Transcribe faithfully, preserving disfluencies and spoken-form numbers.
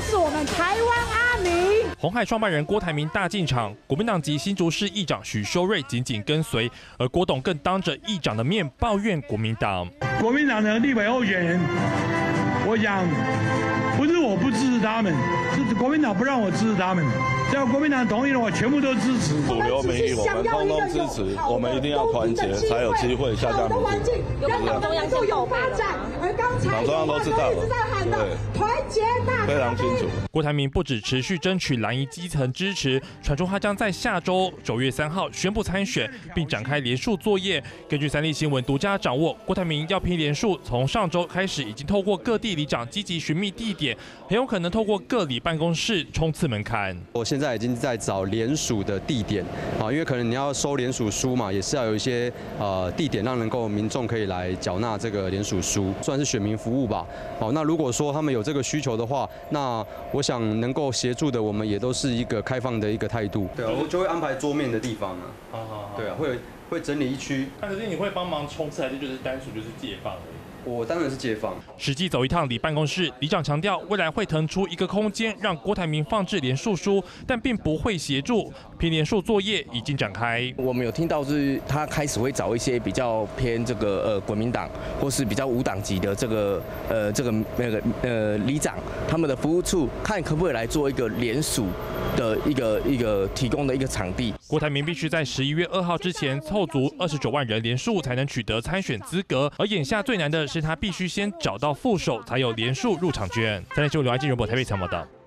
是我们台湾阿明。 鸿海创办人郭台铭大进场，国民党籍新竹市议长许修睿紧紧跟随，而郭董更当着议长的面抱怨国民党。 国民党的立委候选人，我想不是我不支持他们，是国民党不让我支持他们。只要国民党同意了，我全部都支持。 主流民意我们通通支持，我们一定要团结，才有机会下架民进。 让党中央都有发展，而刚才党中央都知道了， 在喊的团结大非常清楚。 郭台铭不止持续争取蓝营基层支持，传出他将在下周九月三号宣布参选，并展开联署作业。根据三立新闻独家掌握，郭台铭要拼联署，从上周开始已经透过各地里长积极寻觅地点，很有可能透过各里办公室冲刺门槛。 我现在已经在找联署的地点啊，因为可能你要收联署书嘛，也是要有一些呃地点让能够民众可以来缴纳这个联署书，算是选民服务吧。好，那如果说他们有这个需求的话，那我想能够协助的，我们也都是一个开放的一个态度。对啊，我就会安排桌面的地方啊。好好好。对啊，会会整理一区。 那可是你会帮忙冲刺，还是就是单纯就是借放而已？ 我当然是解放。 实际走一趟里办公室，里长强调，未来会腾出一个空间，让郭台铭放置联署书，但并不会协助拼联署作业已经展开。 我们有听到是他开始会找一些比较偏这个呃国民党或是比较无党籍的这个呃这个那个呃里长他们的服务处，看可不可以来做一个联署的一个一个提供的一个场地。 郭台铭必须在十一月二号之前凑足二十九万人联署，才能取得参选资格。而眼下最难的是他必须先找到副手，才有联署入场券。三立新闻刘爱静、荣博台北采访报道。